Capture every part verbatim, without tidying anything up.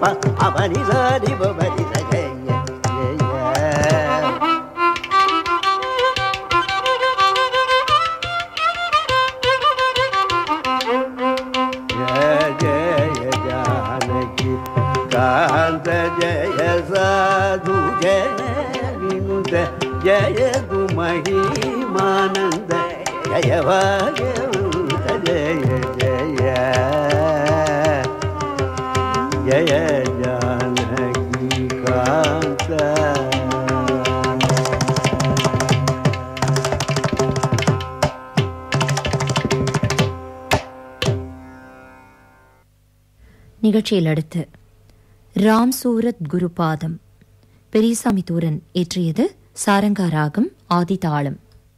அவனி sorry பவனி சகய ஜய ஜானகி காந்த ஜய சாது ஜய வினுத ஜய குமஹிமானந்த ஜய வாகவந்த ஜய ஜய ஜய ஜானகி காந்த. நிகழ்ச்சியில் அடுத்து ராம் சூரத் குருபாதம் பெரியசாமி தூரன் இயற்றியது சாரங்கா ராகம் ஆதி தாளம்.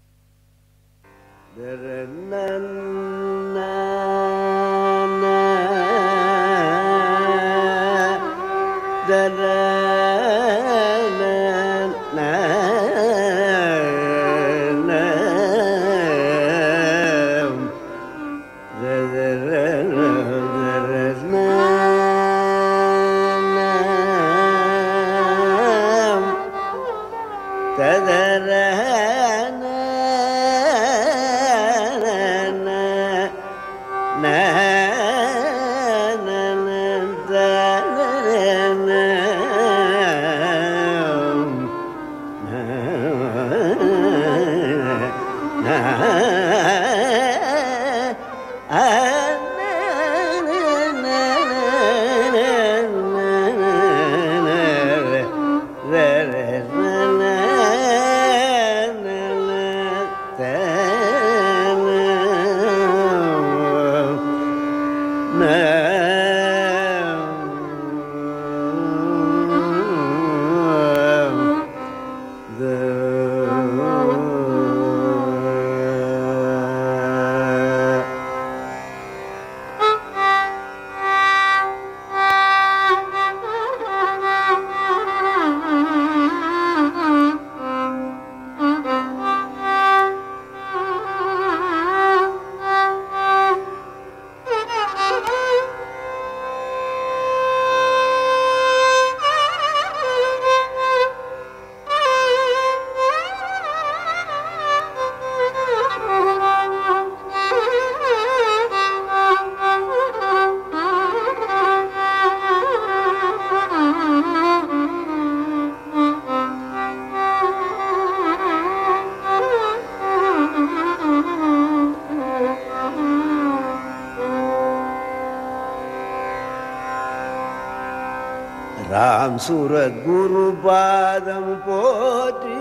ராம் சூரத் குருபாதம் போற்றி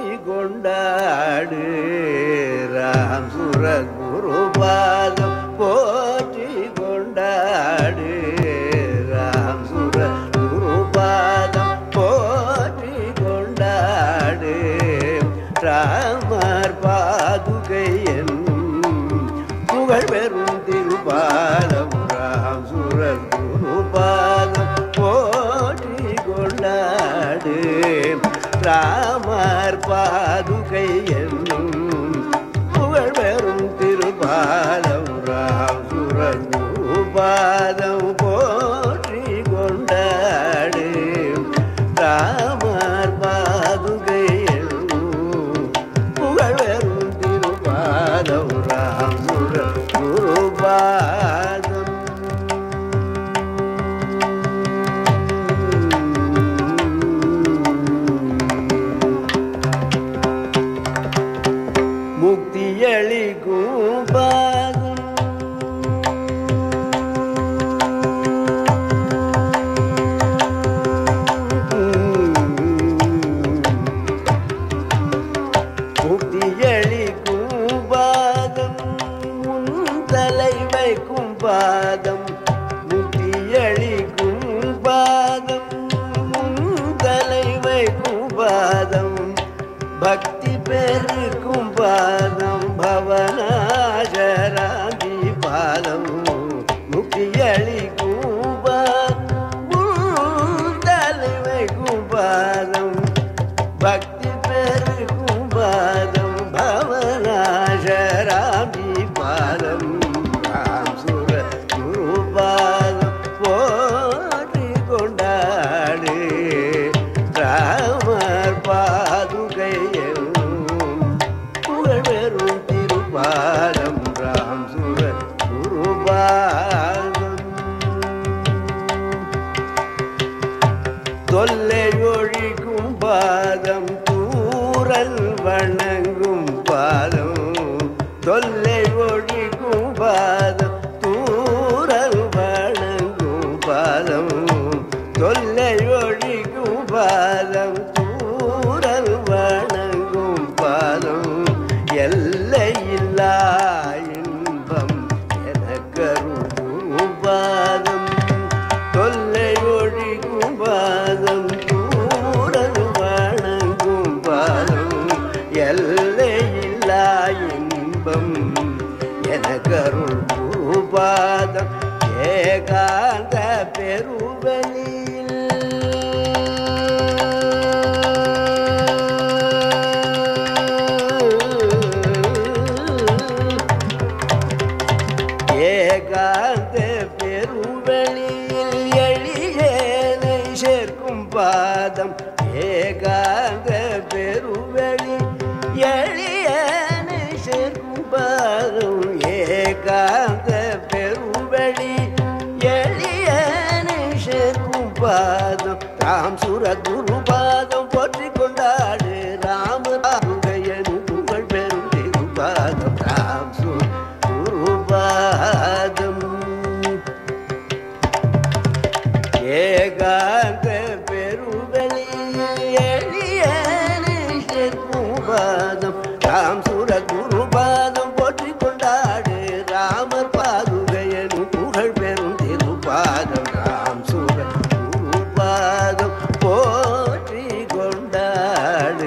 கொண்டாடு, ராம் சூரத் குருபாதம் போற்றி கொண்டாடு, ராம் சூரத் குருபாதம் போற்றி கொண்டாடு, ராமர் பாதுகை என்னும் புகழ் பெறும் திருபாதம், ராம் சூரத் குருபாதம் போற்றி கொண்டாடு, ராமர் பாதுகை என்னும் புகழ் பெறும் திருபாதம், ராம் சூரத் குருபாதம் போற்றி கொண்டாடு, ராமர் பாதுகை என்னும் புகழ் பெறும் திருபாதம், ராம் சூரத் குருபாதம். தொல்லை ஒழிக்கும் பாதம் தூரல் வணங்கும் பாதம் தொல்லை ஒழிக்கும் பாதம் தூரல் வணங்கும் பாதம் தொல்லை ஒழிக்கும் பாதம் தூரல் வணங்கும் பாதம் எல்லையில்லா இன்பம் எனக்கருளும் பாதம் தொல்லை ஒழிக்கும் பாதம் தூரல் வணங்கும் பாதம் எல்லையில்லா இன்பம் எனக்கருளும் பாதம் ஏகாந்த பெருவெளியில் ஏகாந்த பெருவெளியில் எளியேனை சேர்க்கும் பாதம் ஏகாந்த பெருவெளி எளியேனை சேர்க்கும் பாதம் ஏகாந்த பெருவெளி எளியேனை சேர்க்கும் பாதம் ராம் சுர குரு பாதம் போற்றி கொண்டாடு ராம பாதுகையனு புகழ் பெரும் திருப்பாதம் ராம் சுர குரு பாதம் ஏகாந்த பெருவெளியில் எளியேனை சேர்க்கும் பாதம் ராம் சுர குரு பாதம் போற்றி கொண்டாடு ராமர் பாதுகையனு புகழ் பெரும் திருப்பாதம் ராம் சுர குரு பாதம் போற்றி கொண்டாடு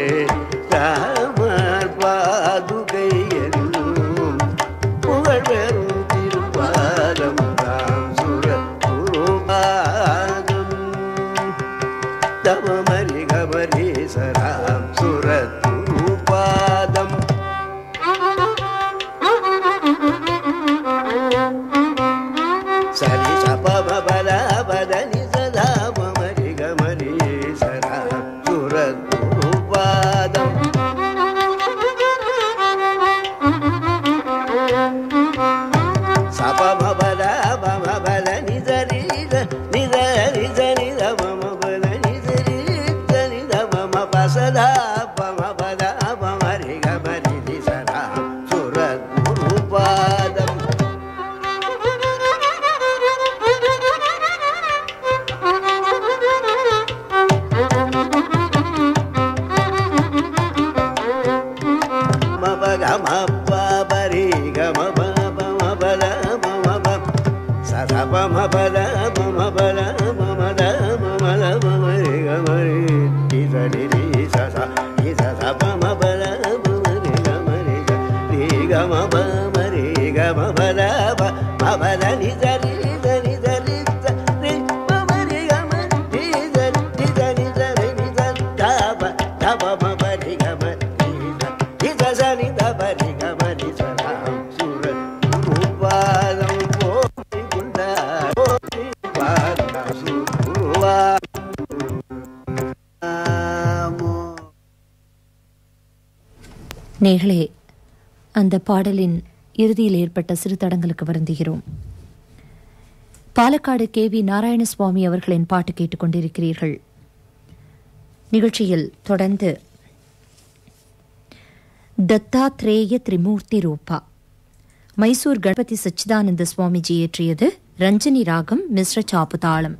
ராமர் பாதுகையனும் புகழ் பெரும் திருப்பாதம் ராம் சுர குரு பாதம் தவமரி கமரி சராம் சுர குரு பாதம் சரி சபம பல பதனி சதா மரி கமரி சராம் சுர குரு பாதம் சபம பல பம பல நிதரி நிதரி நித மம பல நிதரி நித மம பசதா பம பல பமரி கமரி சராம் சுர குரு பாதம் நேர்களே, அந்த பாடலின் இறுதியில் ஏற்பட்ட சிறு தடங்களுக்கு வருந்துகிறோம். பாலக்காடு கே வி நாராயணசுவாமி அவர்களின் பாட்டு கேட்டுக் கொண்டிருக்கிறீர்கள். நிகழ்ச்சியில் தொடர்ந்து தத்தாத்ரேய திரிமூர்த்தி ரூபா மைசூர் கணபதி சச்சிதானந்த சுவாமிஜி இயற்றியது. ரஞ்சனி ராகம், மிஸ்ர சாப்பு தாளம்.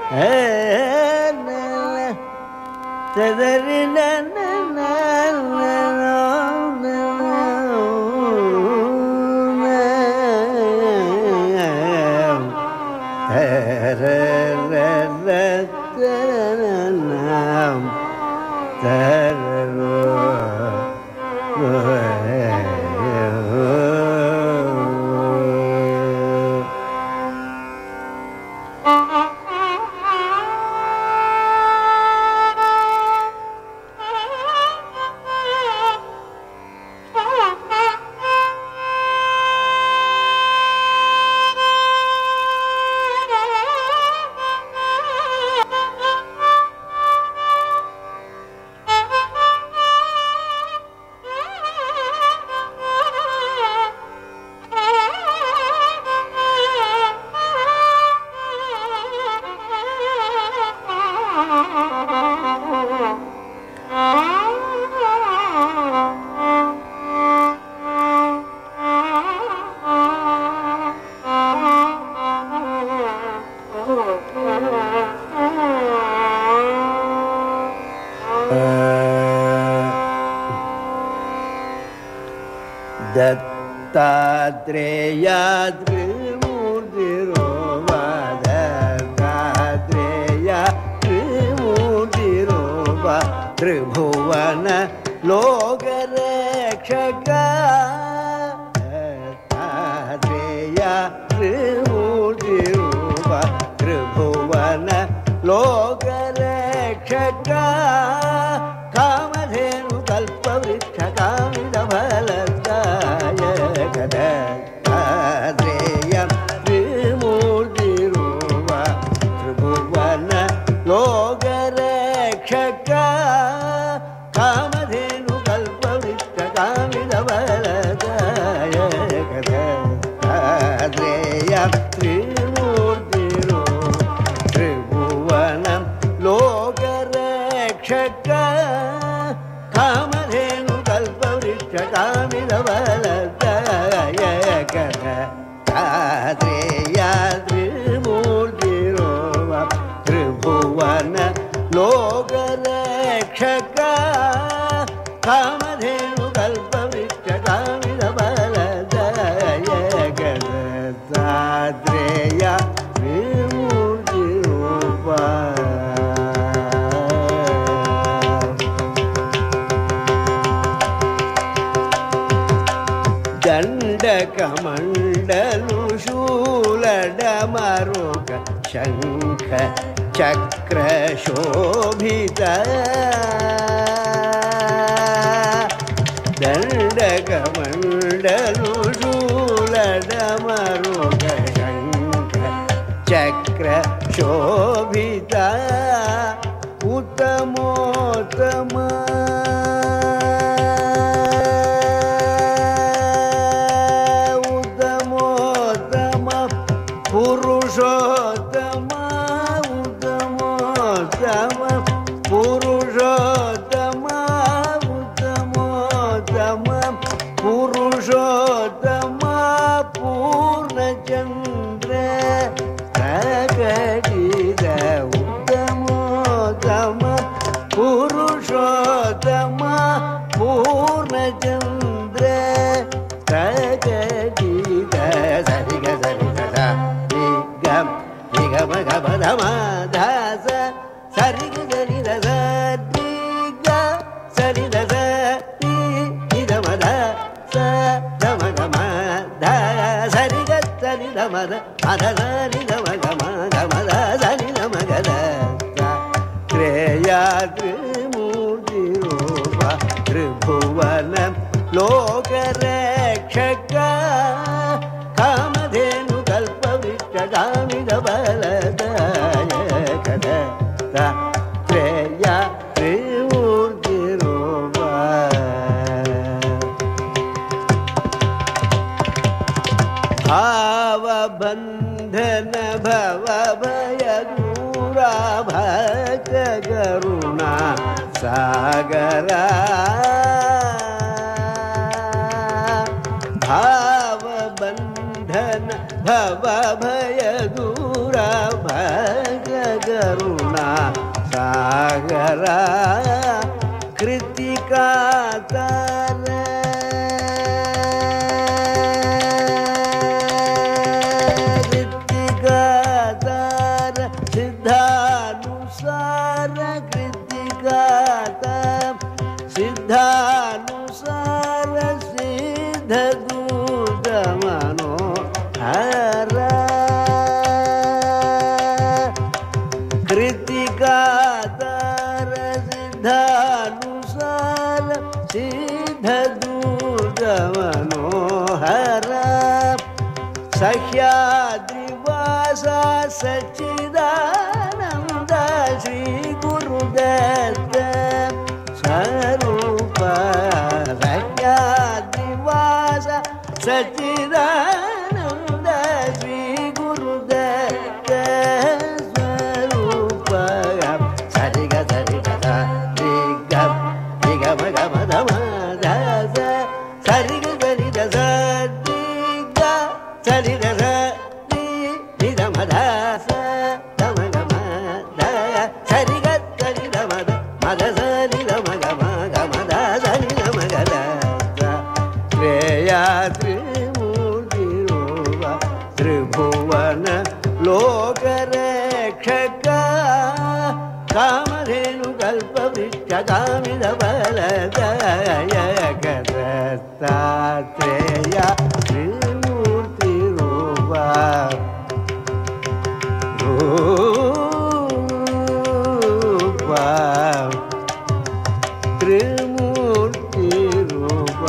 दत्तात्रेयात्रिमूर्तिरोवा दत्तात्रेयात्रिमूर्तिरोवा त्रिभुवन लोकरक्षका दत्तात्रेयात्रिमूर्तिरोवा त्रिभुवन लोकरक्षका कामधेनु कल्पवृक्षकामिदफलदाय दत्तात्रेयं त्रिमूर्तिरोवा त्रिभुवन लोकरक्षका कामधेनु कल्पवृक्षकामिदफलदाय दत्तात्रेयं त्रिमूर्तिरोवा त्रिभुवन लोकरक्षका कामधेनु कल्पवृक्षकामिदफलदाय दत्तात्रेयात्रिमूर्तिरोवा त्रिभुवन लोकरक्षका कामधेनु कल्पवृक्षकामिदफलदाय दत्तात्रेयात्रिमूर्तिरोवा दण्डकमण्डलु शूलडमरुक शङ्ख चक्रशोभित दण्डकमण्डलु शूलडमरुक शङ्ख चक्रशोभित उत्तमोत्तम पुरुषोत्तम उत्तमोत्तम पुरुषोत्तम उत्तमोत्तम पुरुषोत्तम पूर्णचन्द्र प्रकटित उत्तमोत्तम पुरुषोत्तम पूर्णचन्द्र प्रकटित सरिग सरिग निगम गम धम धास सरि गरि रस दिग सरि रस निगम ध स धम गम ध सरि ग सरि धम ध अध सरि धम गम गम ध सरि धम ग ध त्रेयात्रिमूर्तिरोवा त्रिभुवन लोकरक्षका कामधेनु कल्पवृक्षकामिदफलदाय दत्तात्रेयात्रिमूर्तिरोवा भावबन्धन भवभयदूरा भक्तकरुणा सागरा भावबन्धन भवभयदूरा भक्तकरुणा हरा कृतिका तार कृतिका तार सिद्धानुसार कृतिका तार सिद्धानुसार सिद्ध दूत मनोहर कृतिका तार सिद्धानुसार सिद्ध दूत मनोहर सह्याद्रिवासा सच्चिदानंद श्री गुरुदत्त स्वरूप सह्याद्रिवासा सच्चिदानंद श्री गुरुदत्त स्वरूप सरि ग सरि ग रि ग रि ग म ग म ध म ध स सरि ग सरि ग स रि ग सरि ग स रि रि ध म ध स ध म ग म ध सरि ग सरि ध म ध म ध स रि ध म ग म ग म ध स रि ध म ग ध स त्रेया त्रिमूर्ति रूप त्रिभुवन लोकरक्षक कामधेनु कल्पवृक्ष कामिद बलदायक दत्तात्रेय त्रिमूर्ति रूप रूप त्रिमूर्ति रूप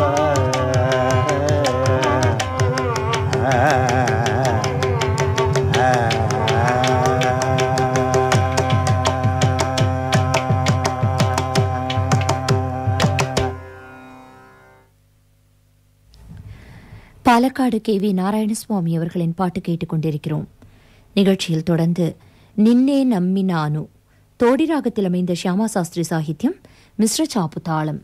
பாலக்காடு கே வி நாராயணசுவாமி அவர்களின் பாட்டு கேட்டுக்கொண்டிருக்கிறோம். நிகழ்ச்சியில் தொடர்ந்து நின்னே நம்மி நானு தோடி ராகத்தில் அமைந்த ஷியாமா சாஸ்திரி சாகித்யம், மிஸ்ர சாப்பு தாளம்.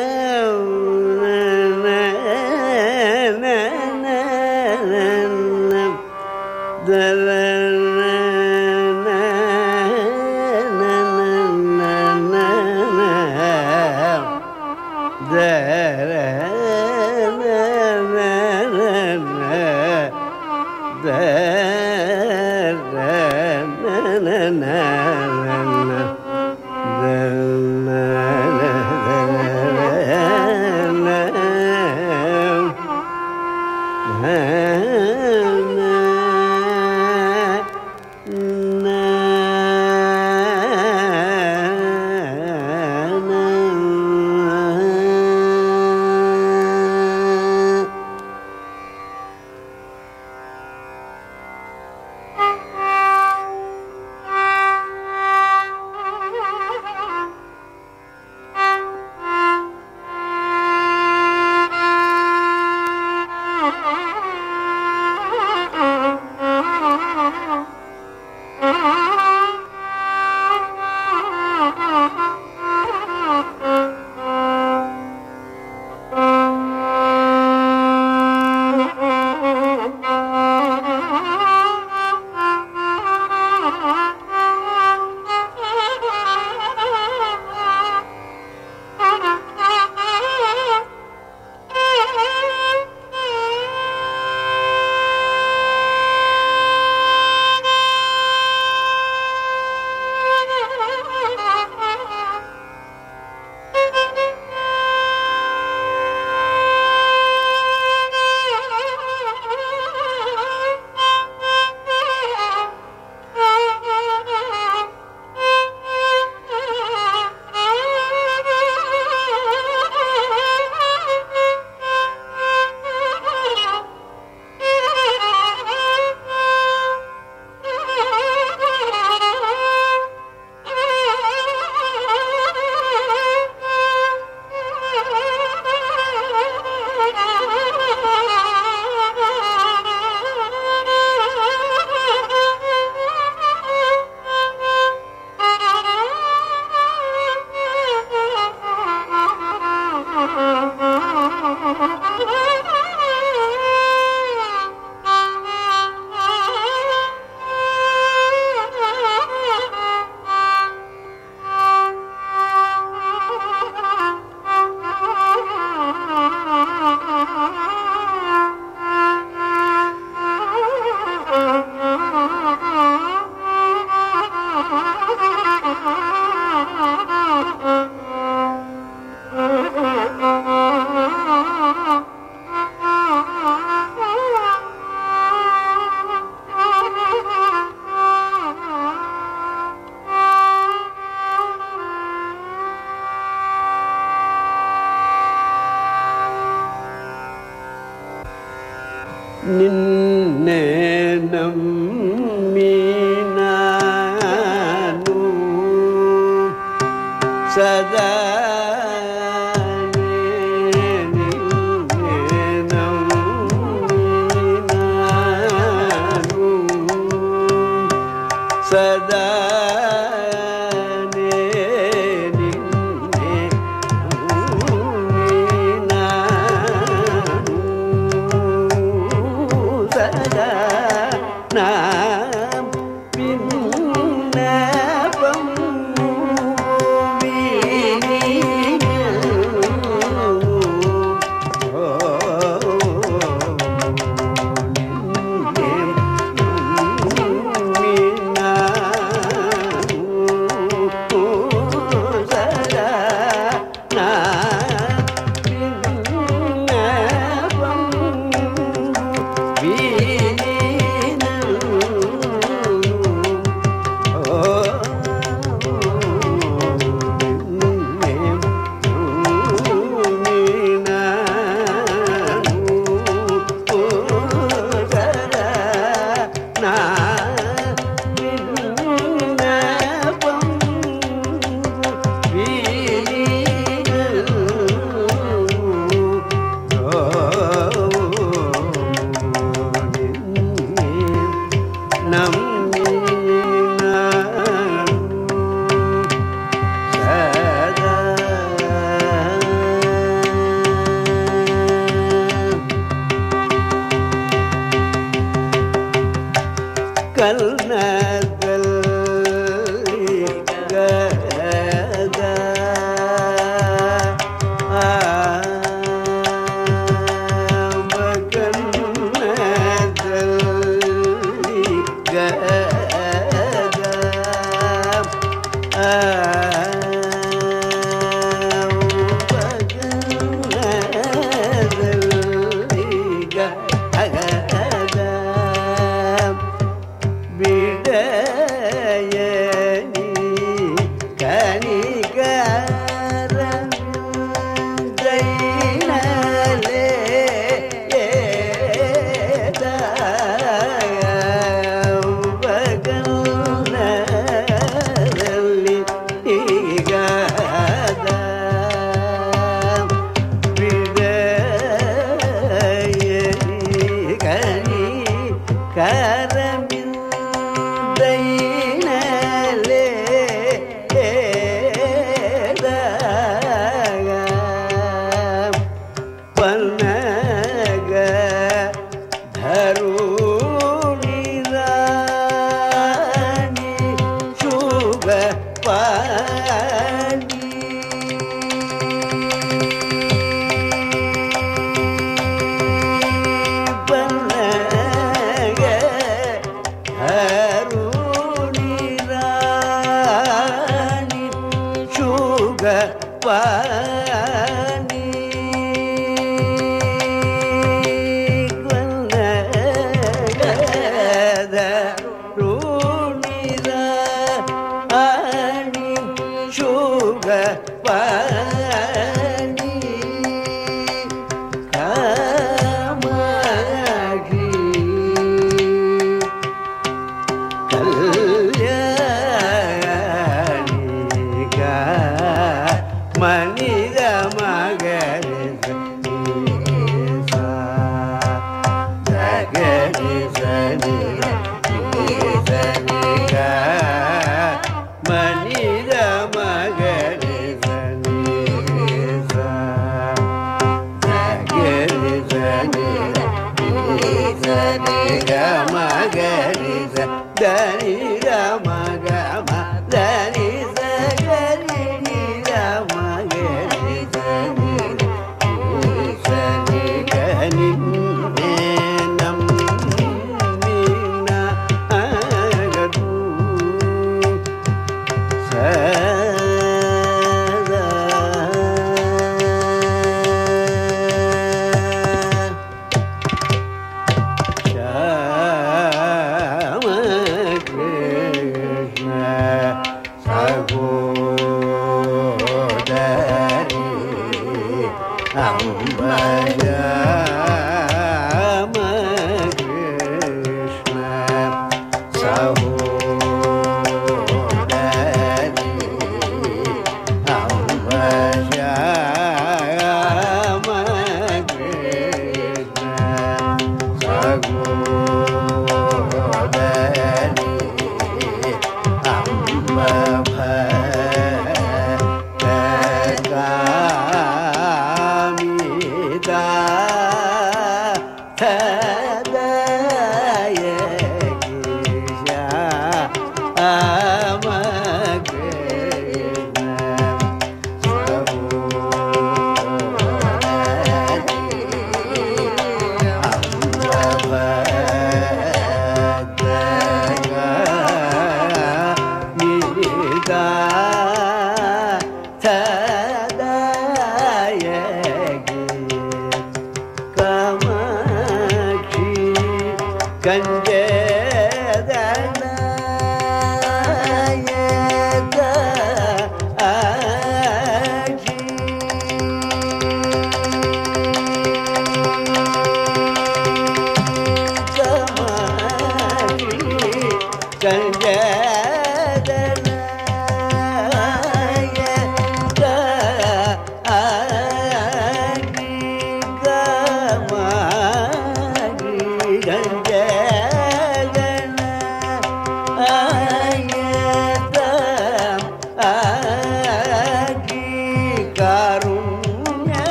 na ನಿನ್ನೆ ನಮ್ಮಿ ನಾನು ಸದಾ ಸದಾ ಕಲ್ನದಲ್ಲಿ ಪನ್ನಗ ಧರುಣಿ ರಾಣಿ ಶುಭ ಪಾಣಿ ಪನ್ನಗ ಧರುಣಿ ರಾಣಿ ಶುಭ ಪಾಣಿ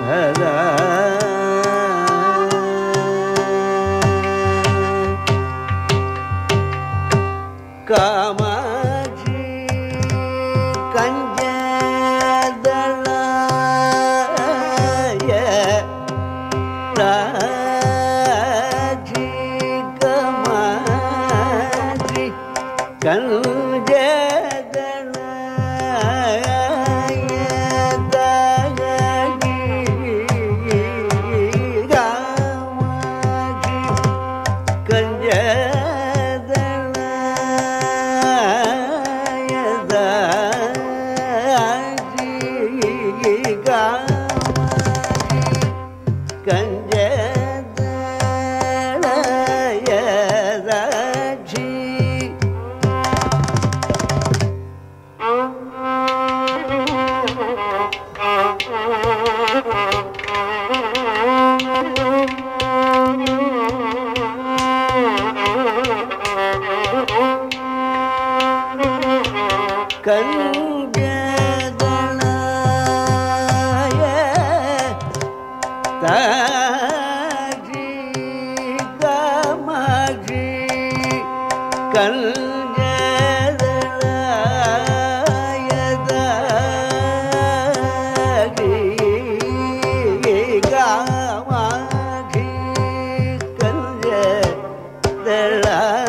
காமாட்சி கஞ்சதளாய ராஜி காமாட்சி கஞ்சதளாய தாகி காமாட்சி கஞ்ச கஞ்சதளாய தாஜி காமாட்சி கஞ்சதளாய தாஜி காமாட்சி கஞ்சதளாய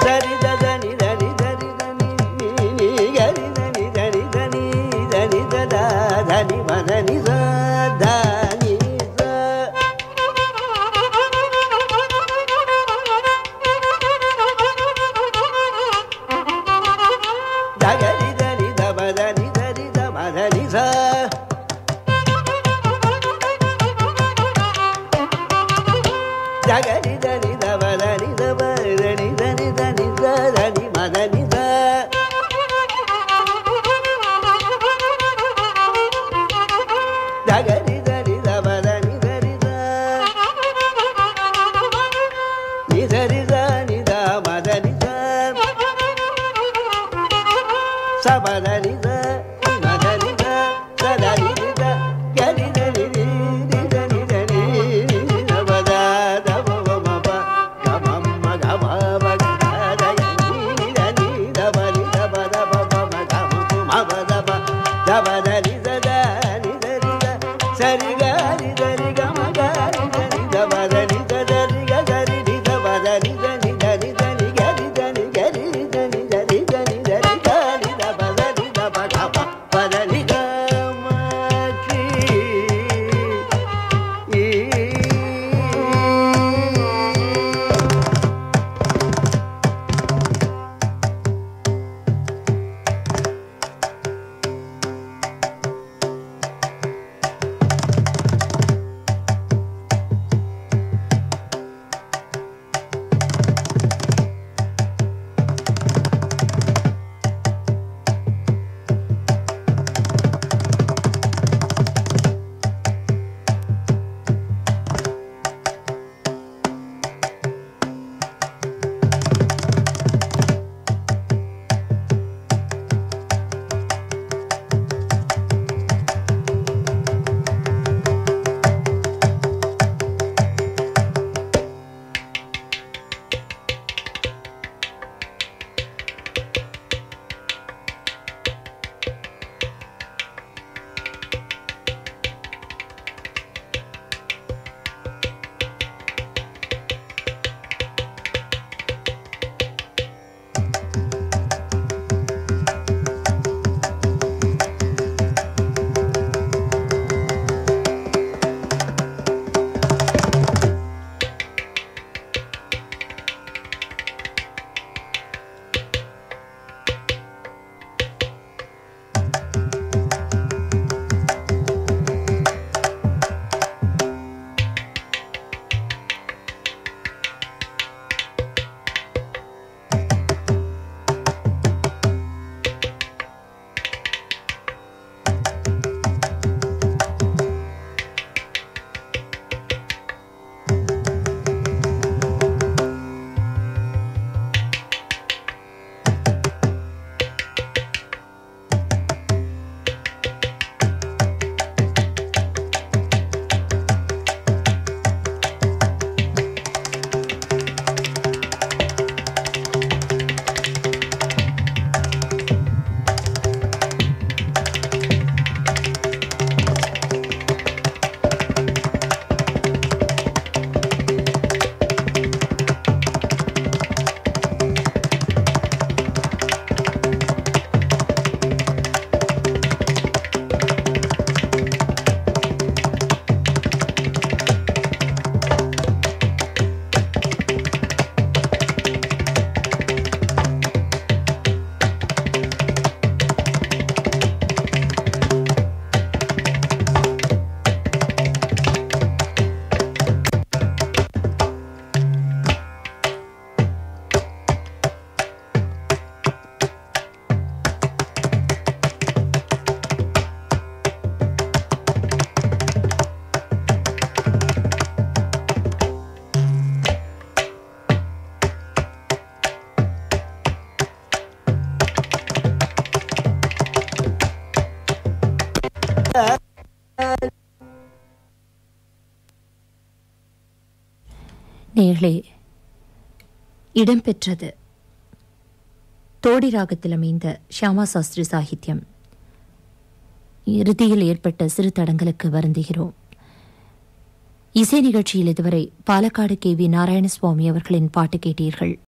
சரி தனி தனி தனி தனி நீ கரி தனி தனி தனி தனி ததா தனி மதனி தனி தகரி தனி தபதனி தனி தமதனி ச ஜகரி தனி தபதனி தபதனி தனி தனி தனி மதனி த ஜகரி தனி தபதனி தனி த நிதரி தனி த மதனி த சபதனி த மதனி த ததனி த கரி தனி தி தனி தனி தபத தபவ மப கமம்ம கம பகதயனி தனி தபனி தபத பப கம மபதப தபதனி ததனி தரி த சரி கரி தரி கம கரி தரி தபதனி தரி கரி தி தபதனி தனி தனி தனி கரி தனி கரி தனி தரி தனி தரி கரி தபதனி தப கம பதனி கமகி நேர்களே, இடம்பெற்றது தோடி ராகத்தில் அமைந்த ஷியாமா சாஸ்திரி சாகித்யம். இறுதியில் ஏற்பட்ட சிறு தடங்களுக்கு வருந்துகிறோம். இசை நிகழ்ச்சியில் இதுவரை பாலக்காடு கே வி நாராயணசுவாமி அவர்களின் பாட்டு கேட்டீர்கள்.